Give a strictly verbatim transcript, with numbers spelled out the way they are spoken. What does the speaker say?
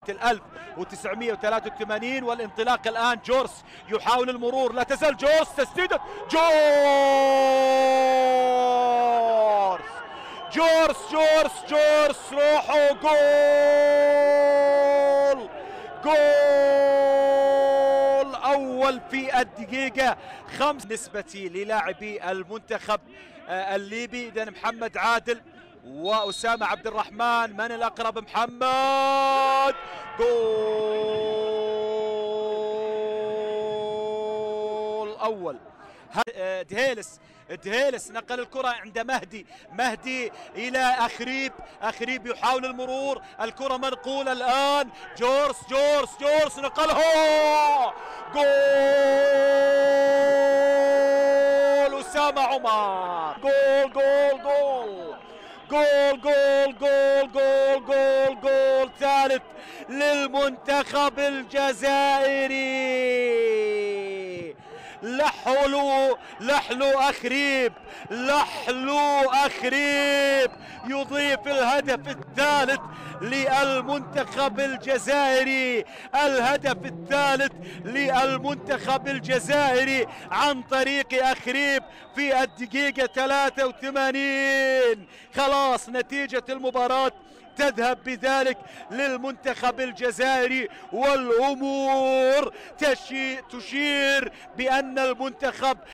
ألف وتسعمئة وثلاثة وثمانين والانطلاق الآن. جورس يحاول المرور، لا تزال جورس تسديدة. جورس جورس جورس جورس روحوا جول جول أول في الدقيقة خمس. نسبة للاعبي المنتخب الليبي إذن محمد عادل وأسامة عبد الرحمن. من الأقرب؟ محمد. جول أول. دهيلس دهيلس نقل الكرة عند مهدي. مهدي إلى أخريب. أخريب يحاول المرور، الكرة منقولة الآن. جورس جورس جورس نقلها. جول أسامة عمر. جول جول جول جول جول جول جول جول جول ثالث للمنتخب الجزائري. لحلو لحلو أخريب لحلو أخريب يضيف الهدف الثالث للمنتخب الجزائري. الهدف الثالث للمنتخب الجزائري عن طريق أخريب في الدقيقة ثلاثة وثمانين. خلاص نتيجة المباراة تذهب بذلك للمنتخب الجزائري، والأمور تشير بأن المنتخب